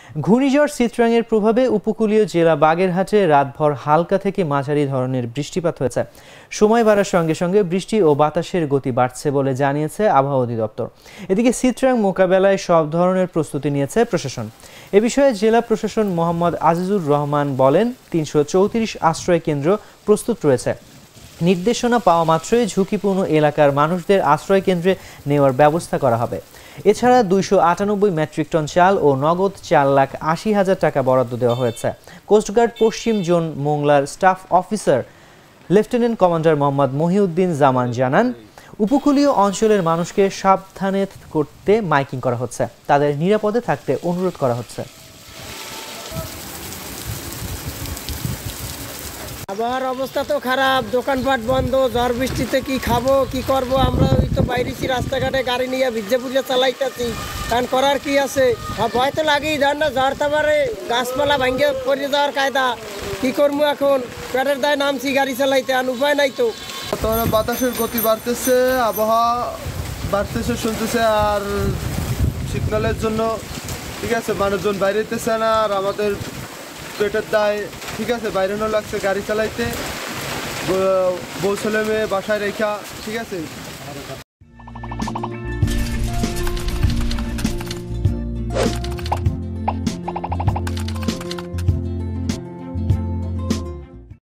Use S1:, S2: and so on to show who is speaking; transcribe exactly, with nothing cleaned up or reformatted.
S1: ঘূর্ণিঝড় সিতরাংয়ের প্রভাবে উপকূলীয় জেলা বাগেরহাটে রাতভর হালকা থেকে মাঝারি ধরনের বৃষ্টিপাত হয়েছে। সময় বাড়ার সঙ্গে সঙ্গে বৃষ্টি ও বাতাসের গতি বাড়ছে বলে জানিয়েছে আবহাওয়া অধিদপ্তর। এদিকে সিতরাং মোকাবেলায় সব ধরনের প্রস্তুতি নিয়েছে প্রশাসন। এ বিষয়ে জেলা প্রশাসন মোহাম্মদ আজিজুর রহমান বলেন, তিনশো চৌত্রিশ আশ্রয় কেন্দ্র প্রস্তুত রয়েছে। নির্দেশনা পাওয়া মাত্রই ঝুঁকিপূর্ণ এলাকার মানুষদের আশ্রয় কেন্দ্রে নেওয়ার ব্যবস্থা করা হবে। এছাড়া দুইশো আটানব্বই মেট্রিক টন চাল ও নগদ চার লাখ আশি হাজার টাকা বরাদ্দ দেওয়া হয়েছে। কোস্টগার্ড পশ্চিম জোন মোংলার staff officer lieutenant commander Mohammad Mohiuddin Zaman জানান, উপকূলীয় অঞ্চলের মানুষকে সাবধানে করতে মাইকিং করা হচ্ছে, তাদের নিরাপদে থাকতে অনুরোধ করা হচ্ছে।
S2: আবহাওয়ার অবস্থা তো খারাপ, দোকানপাট বন্ধ, ঝড় বৃষ্টিতে কি খাবো কি করব, আমরা ওই তো বাইরেছি, রাস্তাঘাটে গাড়ি নিয়ে ভিজে পুজে চালাইতেছি, কারণ করার কি আছে, ভয় তো লাগেই, ধর না ঝড় তারপরে গাছপালা ভাঙ্গে পড়ে যাওয়ার কায়দা, কি করবো এখন, পেটের দায় নামছি গাড়ি চালাইতে, আর উপায় নাই তো।
S3: বর্তমানে বাতাসের গতি বাড়তেছে, আবহাওয়া বাড়তেছে শুনতেছে, আর সিগন্যালের জন্য ঠিক আছে মানুষজন বাইরে যেতেছে না, আর আমাদের পেটের দায় ঠিক আছে বাইরেও লাগছে গাড়ি চালাইতে, বউ ছেলে মেয়ে বাসায় রেখা ঠিক আছে।